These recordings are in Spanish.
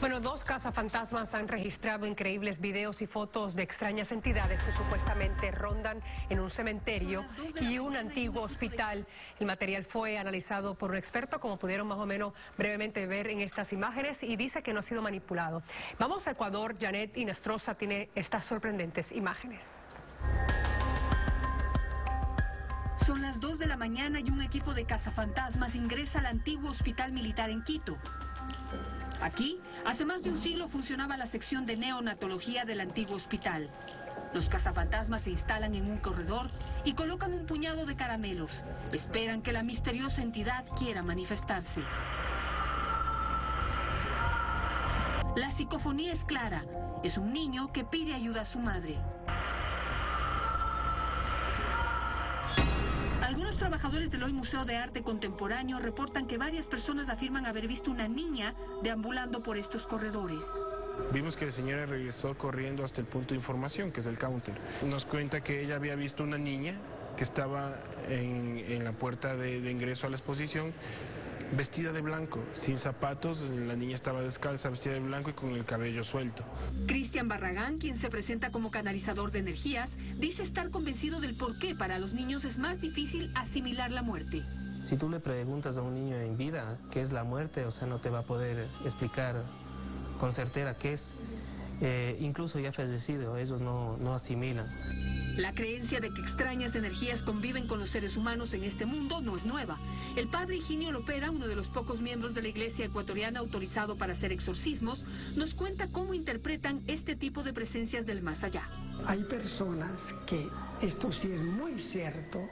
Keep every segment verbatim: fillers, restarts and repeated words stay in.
Bueno, dos cazafantasmas han registrado increíbles videos y fotos de extrañas entidades que supuestamente rondan en un cementerio y un antiguo hospital. El material fue analizado por un experto, como pudieron más o menos brevemente ver en estas imágenes, y dice que no ha sido manipulado. Vamos a Ecuador. Janet Inestrosa tiene estas sorprendentes imágenes. Son las dos de la mañana y un equipo de cazafantasmas ingresa al antiguo hospital militar en Quito. Aquí, hace más de un siglo funcionaba la sección de neonatología del antiguo hospital. Los cazafantasmas se instalan en un corredor y colocan un puñado de caramelos. Esperan que la misteriosa entidad quiera manifestarse. La psicofonía es clara. Es un niño que pide ayuda a su madre. Algunos trabajadores del hoy Museo de Arte Contemporáneo reportan que varias personas afirman haber visto una niña deambulando por estos corredores. Vimos que la señora regresó corriendo hasta el punto de información, que es el counter. Nos cuenta que ella había visto una niña que estaba en, en la puerta de, de ingreso a la exposición, vestida de blanco, sin zapatos. La niña estaba descalza, vestida de blanco y con el cabello suelto. Cristian Barragán, quien se presenta como canalizador de energías, dice estar convencido del por qué para los niños es más difícil asimilar la muerte. Si tú le preguntas a un niño en vida qué es la muerte, o sea, no te va a poder explicar con certeza qué es. Eh, incluso ya fallecido, ellos no, no asimilan. La creencia de que extrañas energías conviven con los seres humanos en este mundo no es nueva. El padre Higinio Lopera, uno de los pocos miembros de la iglesia ecuatoriana autorizado para hacer exorcismos, nos cuenta cómo interpretan este tipo de presencias del más allá. Hay personas que, esto sí es muy cierto,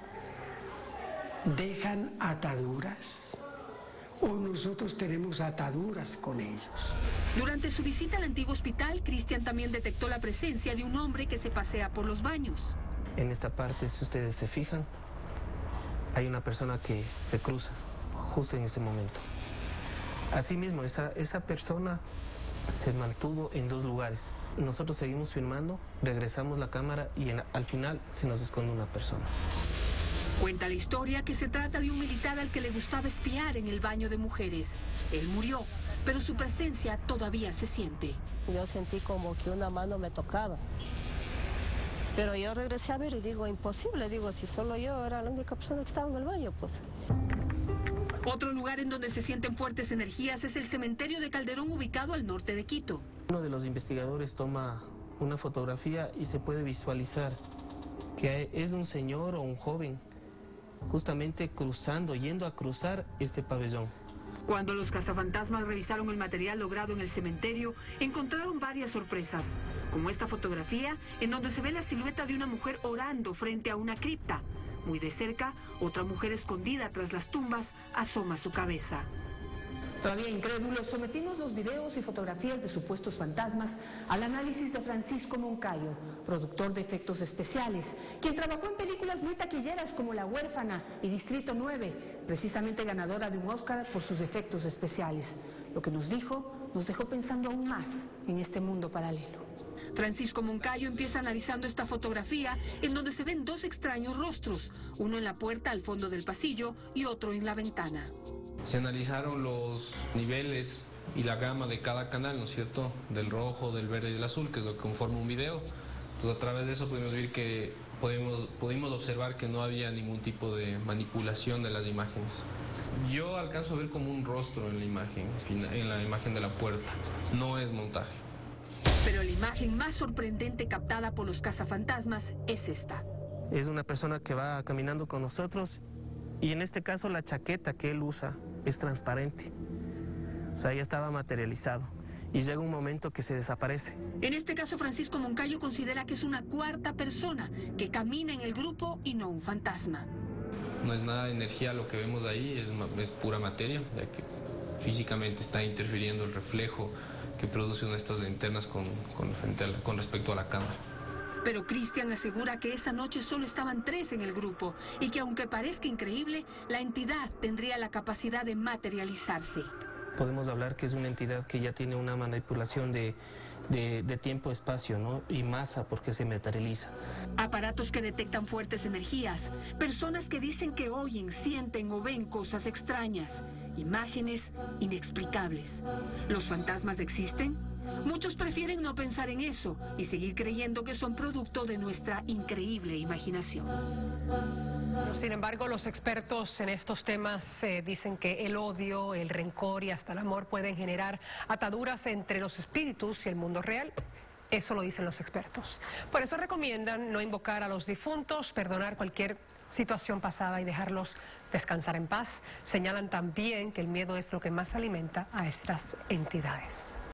dejan ataduras. O nosotros tenemos ataduras con ellos. Durante su visita al antiguo hospital, Cristian también detectó la presencia de un hombre que se pasea por los baños. En esta parte, si ustedes se fijan, hay una persona que se cruza justo en ese momento. Asimismo, esa, esa persona se mantuvo en dos lugares. Nosotros seguimos filmando, regresamos la cámara y en, al final se nos esconde una persona. Cuenta la historia que se trata de un militar al que le gustaba espiar en el baño de mujeres. Él murió, pero su presencia todavía se siente. Yo sentí como que una mano me tocaba. Pero yo regresé a ver y digo, imposible, digo, si solo yo era la única persona que estaba en el baño, pues. Otro lugar en donde se sienten fuertes energías es el cementerio de Calderón, ubicado al norte de Quito. Uno de los investigadores toma una fotografía y se puede visualizar que es un señor o un joven justamente cruzando, yendo a cruzar este pabellón. Cuando los cazafantasmas revisaron el material logrado en el cementerio, encontraron varias sorpresas, como esta fotografía en donde se ve la silueta de una mujer orando frente a una cripta. Muy de cerca, otra mujer escondida tras las tumbas asoma su cabeza. Todavía incrédulos, sometimos los videos y fotografías de supuestos fantasmas al análisis de Francisco Moncayo, productor de efectos especiales, quien trabajó en películas muy taquilleras como La Huérfana y Distrito nueve, precisamente ganadora de un Oscar por sus efectos especiales. Lo que nos dijo, nos dejó pensando aún más en este mundo paralelo. Francisco Moncayo empieza analizando esta fotografía en donde se ven dos extraños rostros, uno en la puerta al fondo del pasillo y otro en la ventana. Se analizaron los niveles y la gama de cada canal, ¿no es cierto? Del rojo, del verde y del azul, que es lo que conforma un video. Pues a través de eso pudimos ver que pudimos, pudimos observar que no había ningún tipo de manipulación de las imágenes. Yo alcanzo a ver como un rostro en la imagen, en la imagen de la puerta. No es montaje. Pero la imagen más sorprendente captada por los cazafantasmas es esta. Es una persona que va caminando con nosotros y en este caso la chaqueta que él usa es transparente. O sea, ya estaba materializado y llega un momento que se desaparece. En este caso, Francisco Moncayo considera que es una cuarta persona que camina en el grupo y no un fantasma. No es nada de energía lo que vemos ahí, es, es pura materia, ya que físicamente está interfiriendo el reflejo que producen estas linternas con, con, frente a la, con respecto a la cámara. Pero Cristian asegura que esa noche solo estaban tres en el grupo y que aunque parezca increíble, la entidad tendría la capacidad de materializarse. podemos hablar que es una entidad que ya tiene una manipulación de, de, de tiempo, espacio, ¿no? Y masa, porque se materializa. Aparatos que detectan fuertes energías, personas que dicen que oyen, sienten o ven cosas extrañas, imágenes inexplicables. ¿Los fantasmas existen? Muchos prefieren no pensar en eso y seguir creyendo que son producto de nuestra increíble imaginación. Sin embargo, los expertos en estos temas eh, dicen que el odio, el rencor y hasta el amor pueden generar ataduras entre los espíritus y el mundo real. Eso lo dicen los expertos. Por eso recomiendan no invocar a los difuntos, perdonar cualquier situación pasada y dejarlos descansar en paz. Señalan también que el miedo es lo que más alimenta a estas entidades.